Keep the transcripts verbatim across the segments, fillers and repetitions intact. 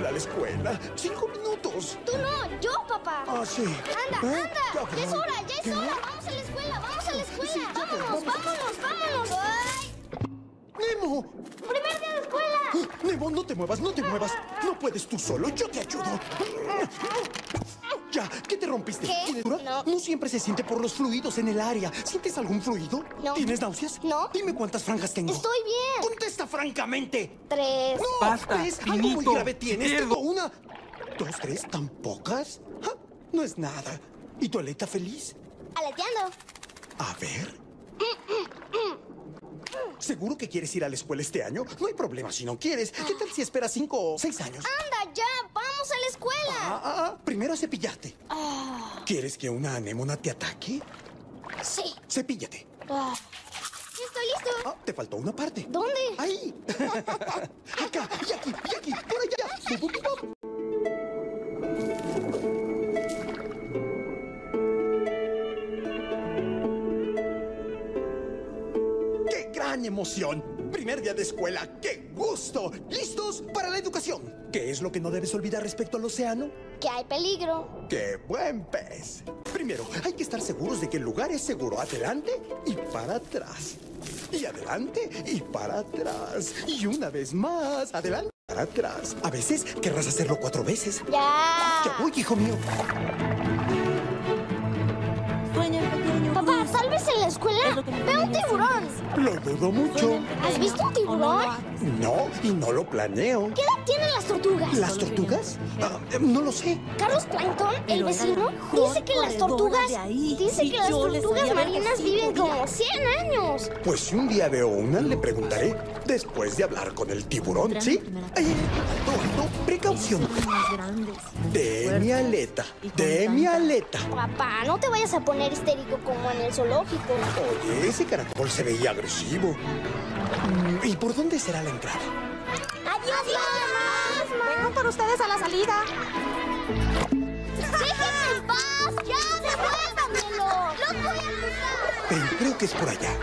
ir a la escuela. Cinco minutos. Tú no, yo, papá. Ah, sí. Anda, ¿Eh? anda. Ya es hora, ya es ¿Qué? hora. Vamos a la escuela, vamos a la escuela. Sí, ya, vámonos, vamos. vámonos, vámonos. Ay. ¡Nemo! ¡Primer día de escuela! Ah, Nemo, no te muevas, no te muevas. No puedes tú solo, yo te ayudo. Ya, ¿qué te rompiste? ¿Qué? ¿Tienes dura? No. No siempre se siente por los fluidos en el área. ¿Sientes algún fluido? No. ¿Tienes náuseas? No. Dime cuántas franjas tengo. Estoy bien. Contesta francamente. Tres. No, Basta, ¿ves? Algo muy finito, grave tienes. izquierdo. Tengo una, dos, tres, ¿tan pocas? Ah, no es nada. ¿Y tu aleta feliz? Aleteando. A ver. ¿Seguro que quieres ir a la escuela este año? No hay problema si no quieres. ¿Qué tal si esperas cinco o seis años? Anda, ya, vamos a la escuela. Ah, ah, ah, primero a cepillarte. Ah, ¿Quieres que una anémona te ataque? sí. Cepíllate. Ah. Estoy listo. Ah, te faltó una parte. ¿Dónde? Ahí. Acá, y aquí, y aquí, por allá. Bu, bu, bu, bu. ¡Qué gran emoción! Primer día de escuela, ¡qué gusto! ¿Listos para la educación? ¿Qué es lo que no debes olvidar respecto al océano? Que hay peligro. ¡Qué buen pez! Primero, hay que estar seguros de que el lugar es seguro. Adelante y para atrás. Y adelante y para atrás. Y una vez más, adelante y para atrás. A veces querrás hacerlo cuatro veces. Ya. Ya voy, hijo mío. Sueña en pequeño. Papá, cruz. ¿tal vez en la escuela? Es lo que mi Veo un familia tiburón. Lo dudo mucho. ¿Has visto un tiburón? ¿O no lo haces? No, y no lo planeo. ¿Qué edad tienen las tortugas? ¿Las tortugas? Ah, eh, no lo sé. Carlos Plankton, el Pero era vecino, la mejor dice que las corredora tortugas. de ahí. Dice Y que las yo les tortugas haría ver marinas que sí viven podía. como cien años. Pues si un día veo una, le preguntaré después de hablar con el tiburón, Tendrán ¿sí? la primera Ay, alto, alto, precaución. Son más grandes. De fuertes mi aleta, y con de mi tanta- aleta. Papá, no te vayas a poner histérico como en el zoológico. Oye, ese caracol se veía agresivo. Mm, ¿Y por dónde será la entrada? ¡Adiós, mamá! Vengan por ustedes a la salida. ¡Déjenme en paz! ¡Ya, devuélvanmelo! ¡Los voy a acusar! Pero creo que es por allá.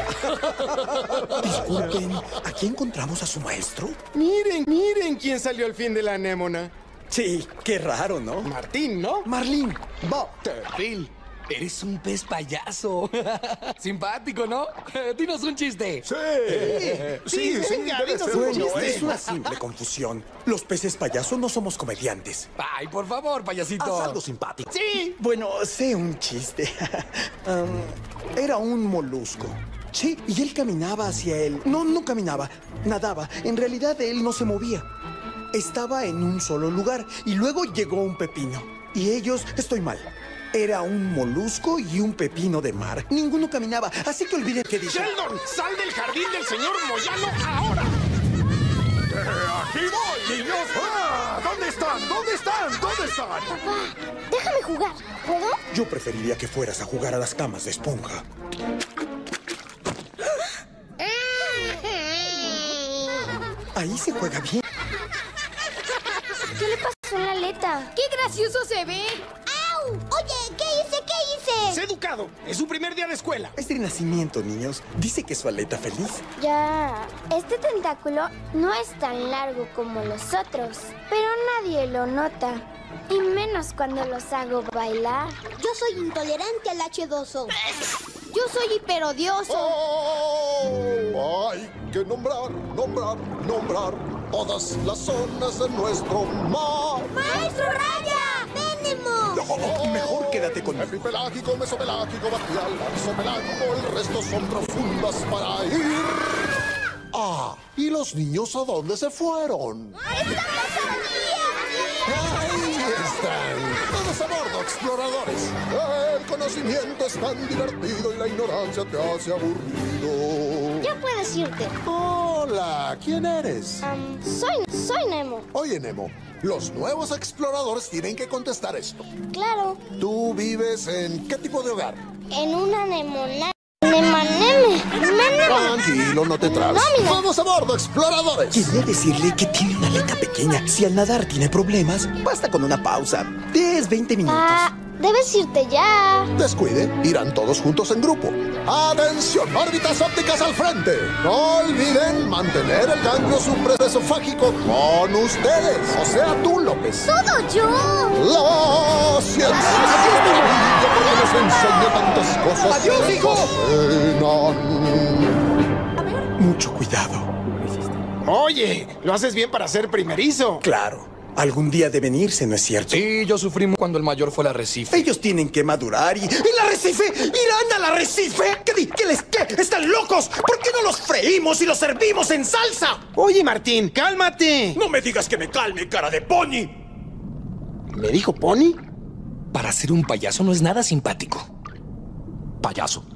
Disculpen, ¿aquí encontramos a su maestro? Miren, miren quién salió al fin de la anémona. Sí, qué raro, ¿no? Martín, ¿no? Marlene, Bob. Phil, eres un pez payaso. Simpático, ¿no? Dinos un chiste. Sí, sí, sí, venga, debe dinos ser un un chiste. chiste. Es una simple confusión. Los peces payasos no somos comediantes. Ay, por favor, payasito. Haz algo simpático. Sí. Bueno, sé un chiste. Um, era un molusco. Sí, y él caminaba hacia él. No, no caminaba, nadaba. En realidad él no se movía. Estaba en un solo lugar y luego llegó un pepino. Y ellos, estoy mal. Era un molusco y un pepino de mar. Ninguno caminaba, así que olviden que dije. Sheldon, sal del jardín del señor Moyano ahora. ¡Aquí voy, niños! ¡Ah! ¿Dónde están? ¿Dónde están? ¿Dónde están? Papá, déjame jugar. ¿Puedo? Yo preferiría que fueras a jugar a las camas de esponja. Ahí se juega bien. ¿Qué le pasó en la aleta? ¡Qué gracioso se ve! ¡Au! Oye, ¿qué hice? ¿Qué hice? ¡Sé educado! Es su primer día de escuela. Es de nacimiento, niños. Dice que su aleta feliz. Ya, este tentáculo no es tan largo como los otros, pero nadie lo nota. Y menos cuando los hago bailar. Yo soy intolerante al hache dos O. Yo soy hiperodioso. Oh, hay que nombrar, nombrar, nombrar todas las zonas de nuestro mar. ¡Maestro Raya! ¡Venemos! No, mejor quédate conmigo. Epipelágico, mesopelágico, batial, isopelágico, el resto son profundas para ir. Ah, ¿y los niños a dónde se fueron? Ahí están, todos a bordo, exploradores. El conocimiento es tan divertido y la ignorancia te hace aburrido. Ya puedes irte. Hola, ¿quién eres? Am, soy, soy Nemo. Oye, Nemo, los nuevos exploradores tienen que contestar esto. Claro, ¿Tú vives en qué tipo de hogar? en una nemona. Nemaneme. Neme. Tranquilo, no te trabes. Nómina. ¡Vamos a bordo, exploradores! Quería decirle que tiene una aleta pequeña. Si al nadar tiene problemas, basta con una pausa. diez, veinte minutos. Ah, Debes irte ya. Descuide, irán todos juntos en grupo. ¡Atención! ¡Órbitas ópticas al frente! No olviden mantener el ganglio supraesofágico con ustedes. O sea, tú, López. ¡Todo yo! La ciencia es una maravilla porque nos enseña tantas cosas. ¡Adiós, hijo! Fascinan. Mucho cuidado. Oye, lo haces bien para ser primerizo. Claro. Algún día deben irse, ¿no es cierto? Sí, yo sufrí cuando el mayor fue al arrecife. Ellos tienen que madurar y... ¿El arrecife? ¿Irán al arrecife? ¿Qué, di- qué les qué? ¿Están locos? ¿Por qué no los freímos y los servimos en salsa? Oye, Martín, cálmate. No me digas que me calme, cara de pony. ¿Me dijo Pony? Para ser un payaso no es nada simpático. Payaso.